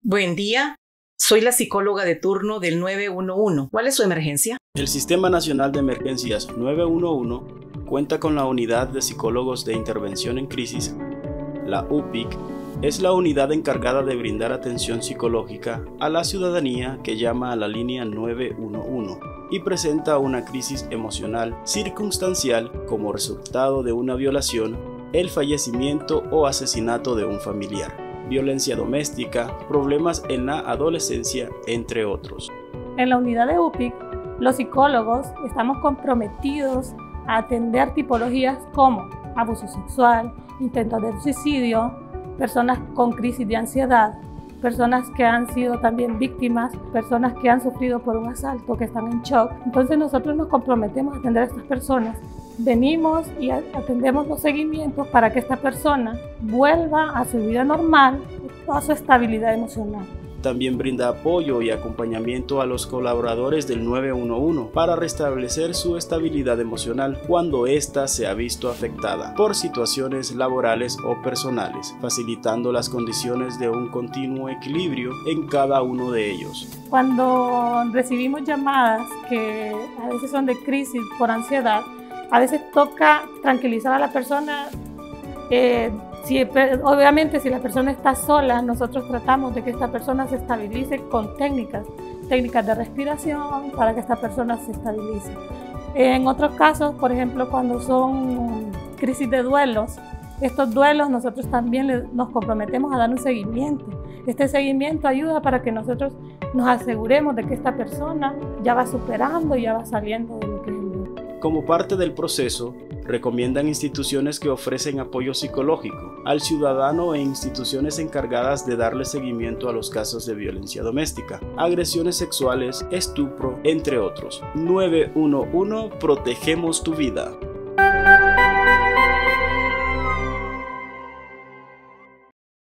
Buen día, soy la psicóloga de turno del 911. ¿Cuál es su emergencia? El Sistema Nacional de Emergencias 911 cuenta con la Unidad de Psicólogos de Intervención en Crisis. La UPIC es la unidad encargada de brindar atención psicológica a la ciudadanía que llama a la línea 911 y presenta una crisis emocional circunstancial como resultado de una violación, el fallecimiento o asesinato de un familiar, violencia doméstica, problemas en la adolescencia, entre otros. En la unidad de UPIC, los psicólogos estamos comprometidos a atender tipologías como abuso sexual, intentos de suicidio, personas con crisis de ansiedad, personas que han sido también víctimas, personas que han sufrido por un asalto, que están en shock. Entonces nosotros nos comprometemos a atender a estas personas. Venimos y atendemos los seguimientos para que esta persona vuelva a su vida normal, a su estabilidad emocional. También brinda apoyo y acompañamiento a los colaboradores del 911 para restablecer su estabilidad emocional cuando ésta se ha visto afectada por situaciones laborales o personales, facilitando las condiciones de un continuo equilibrio en cada uno de ellos. Cuando recibimos llamadas que a veces son de crisis por ansiedad, a veces toca tranquilizar a la persona. Obviamente si la persona está sola, nosotros tratamos de que esta persona se estabilice con técnicas de respiración para que esta persona se estabilice. En otros casos, por ejemplo, cuando son crisis de duelos, estos duelos nosotros también nos comprometemos a dar un seguimiento. Este seguimiento ayuda para que nosotros nos aseguremos de que esta persona ya va superando y ya va saliendo de lo que es el duelo. Como parte del proceso, recomiendan instituciones que ofrecen apoyo psicológico al ciudadano e instituciones encargadas de darle seguimiento a los casos de violencia doméstica, agresiones sexuales, estupro, entre otros. 911, protegemos tu vida.